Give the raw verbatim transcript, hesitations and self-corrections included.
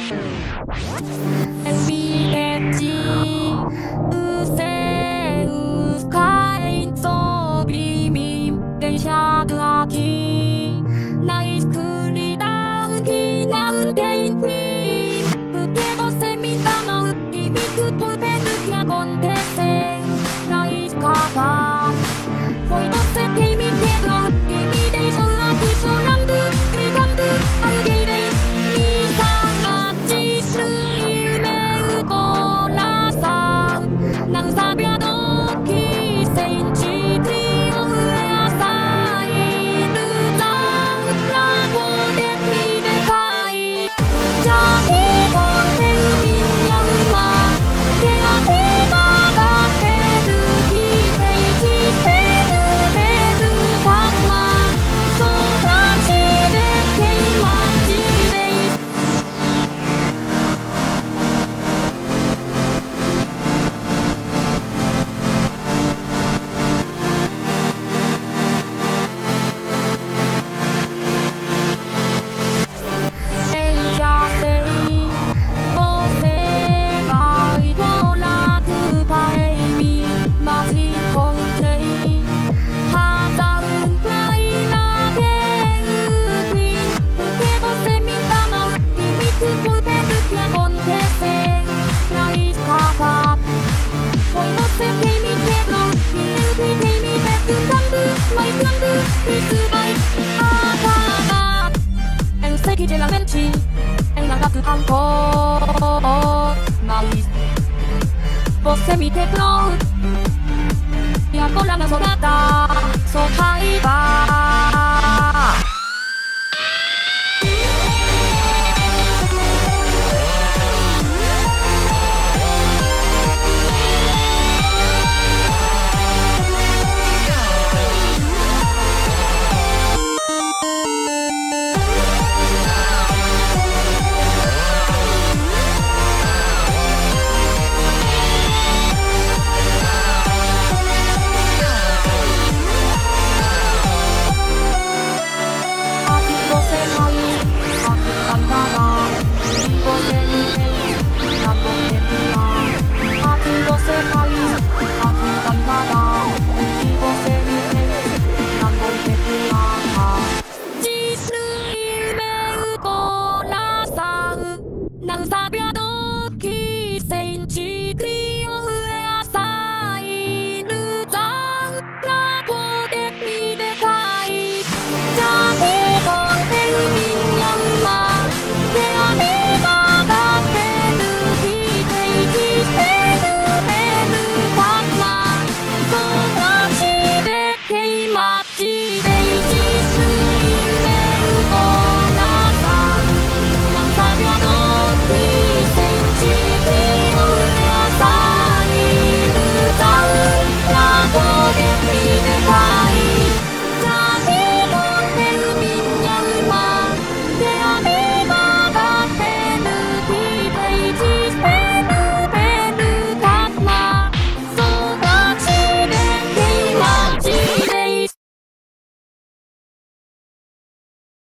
엠비에지 으세우 스카이 소비밈 덴샤드하기 나이스 크리다운 기나운 데인프림 그때고 세미다마우 이미트 톨베드 야곤 대생 나이스 카바 포이도 세테이미 테드로 이미데이션라 기쇼람드 그감드 안게이레이 이상같이 스일메우 돌아상 낭사벼도 기세인지 트리오흐의 아사이 누장라고 데피데카이 자기고 세우민영마 대아테마가 테드 기세이지 테드 테드 상마 소다치데 테이마지데이 에이샤세이 모세가 이돌라 그바에미 마지콘테이 하다운 플라이나 게으빈 그게보세미다마 이미트 볼베드 야곤 대생 나이스카바 포이노세 테이미 테드로 이르비 테이미 베드 감드 마이kam드 비스바이 아가가 엔세기젤라 멘치 엔나가트 한코 마이스 Você me quebrou e agora na jogada sou raiva. 낭사별